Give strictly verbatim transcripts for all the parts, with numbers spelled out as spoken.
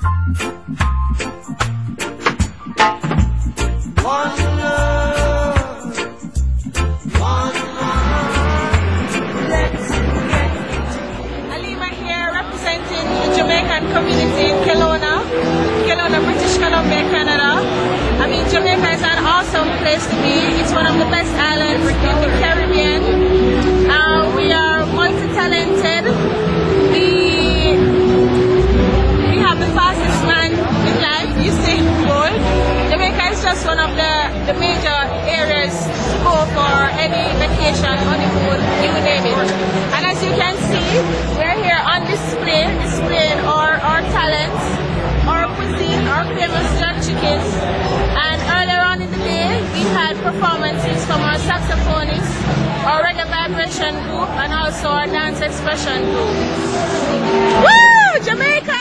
Community in Kelowna, Kelowna, British Columbia, Canada. I mean, Jamaica is an awesome place to be. It's one of the best islands in the Caribbean. Uh, we are multi-talented. We, we have the fastest man in life, Usain Bolt. Jamaica is just one of the, the major areas to go for any vacation, honeymoon, you name it. And as you can see, we're here on display, displaying our, our talents, our cuisine, our famous jerk chickens. And earlier on in the day, we had performances from our saxophonist, our reggae vibration group, and also our dance expression group. Woo! Jamaica!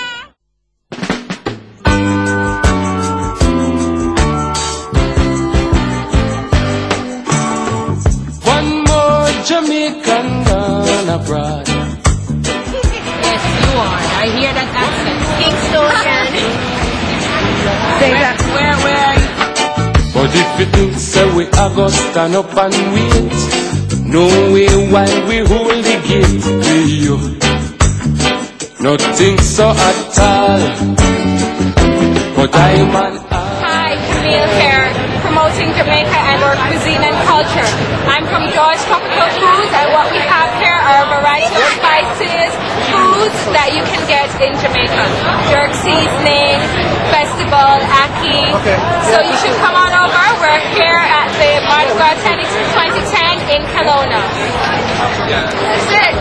Jamaican gone abroad. Yes, you are. I hear that accent. Kingston. Where, where, where are you? But if you think so, we are gonna stand up and wait. No way while we hold the gate to you. Nothing so at all. But I'm an Hi, Camille here, promoting Jamaica and our cuisine and culture. I'm from George Tropical Foods, and what we have here are a variety of spices, foods that you can get in Jamaica. Jerk seasoning, festival, ackee. Okay. So you should come on over. We're here at the Mardi Gras twenty ten in Kelowna. That's it.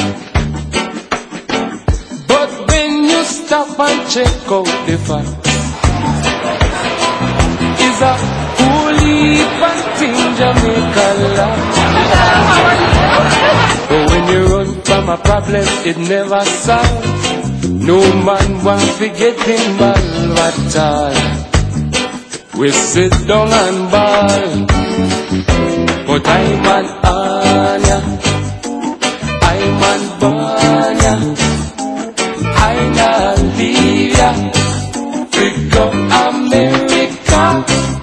But when you stop and check out the facts, is a holy thing Jamaica love. But when you run from a problem, it never solves. No man want to get involved at all. We sit down and ball. But I'm an Anya, I'm an Banya, I not leave ya. We go America.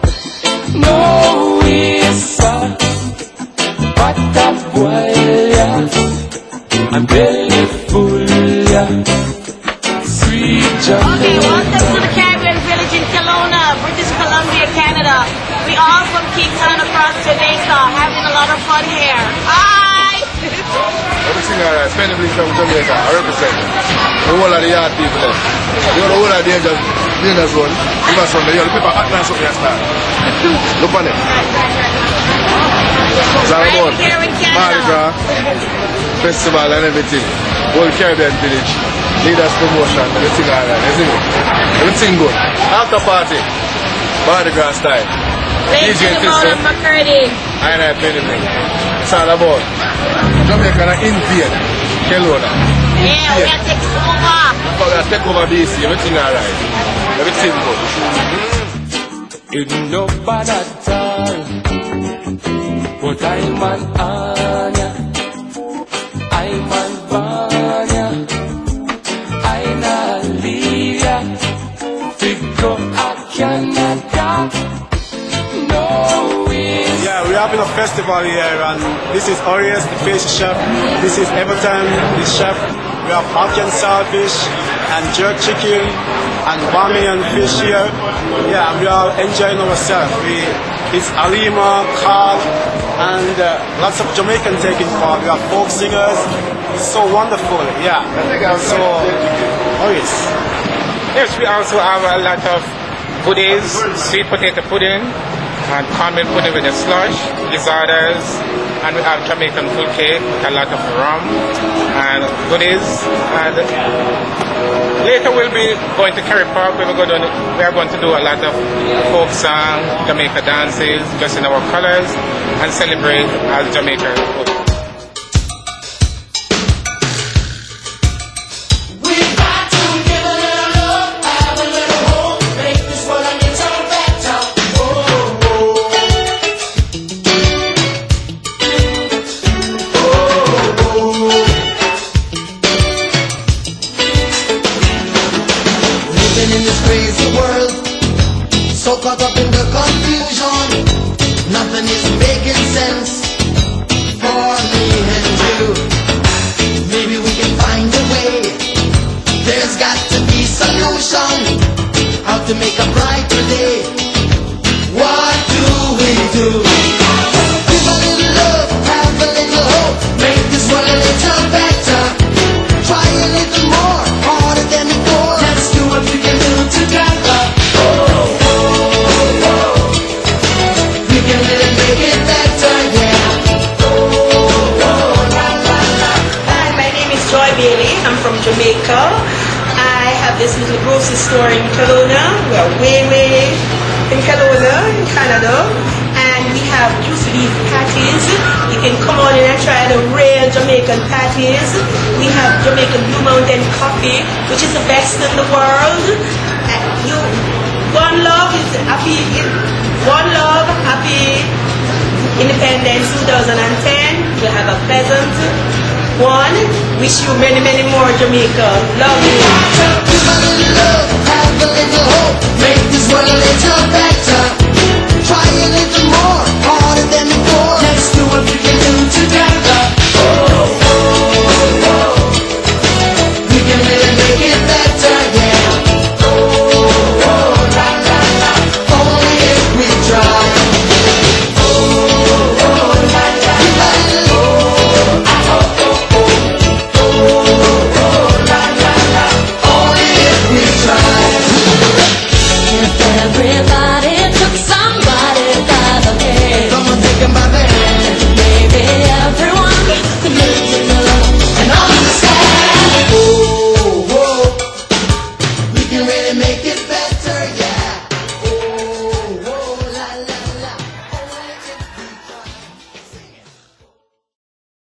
No way, sir. What a boy, yeah. I'm belly full, yeah. Sweet Jamaica. Okay, welcome to the Caribbean Village in Kelowna, British Columbia, Canada. We all from Kingston across Jamaica, having a lot of fun here. Hi! Everything alright, spend the week from Jamaica, I represent the whole of the yard people there. You know the whole of the angels, the angels run, you must run, you know the people act like something start. Look on it. It's all about Mardi Gras, festival and everything. Whole Caribbean Village, leaders promotion, everything alright, isn't it? Everything good. After party, Mardi Gras style. Ladies and gentlemen, McCurdy. I ain't anything. It's all about Jamaica and invade Kelowna. Yeah, we are taking over. We are taking over B C, everything alright. Everything good. It's no bad at all. But I'm an Anya, I'm an Vanya, I not leave ya. Figure I Canada. No way. Yeah, we're having a festival here, and this is Orius, the fish chef. This is Everton, the chef. We have Ackee and saltfish, and jerk chicken, and Bamiyan fish here. Yeah, and we are enjoying ourselves. We, it's Alima, Carl, and uh, lots of Jamaicans taking part. We have folk singers. It's so wonderful, yeah. So, Orius. Yes, we also have a lot of goodies, sweet potato pudding, and cornmeal pudding with a slush, gizzards, and we have Jamaican full cake with a lot of rum and goodies. And later we'll be going to Kerry Park where we're going to, we are going to do a lot of folk song, Jamaica dances, just in our colors, and celebrate as Jamaica. living in this crazy world, so caught up in the confusion. Nothing is making sense for me and you. Maybe we can find a way. There's got to be solution. How to make a brighter day. What do we do? Give a little love, have a little hope, make this world a little better. Try a little more, harder than before. Let's do what we can do together. Oh, oh, oh, oh. We can really make it better, yeah. Oh, oh, la, la, la. Hi, my name is Joy Bailey. I'm from Jamaica. I have this little grocery store in Kelowna. We are way, way in Kelowna, in Canada. And we have juicy beef patties. You can come on in and try the real Jamaican patties. We have Jamaican Blue Mountain coffee, which is the best in the world. And you, one love is happy, one love, happy Independence two thousand ten. You have a pleasant one. Wish you many, many more, Jamaica. Love you. Give a little love.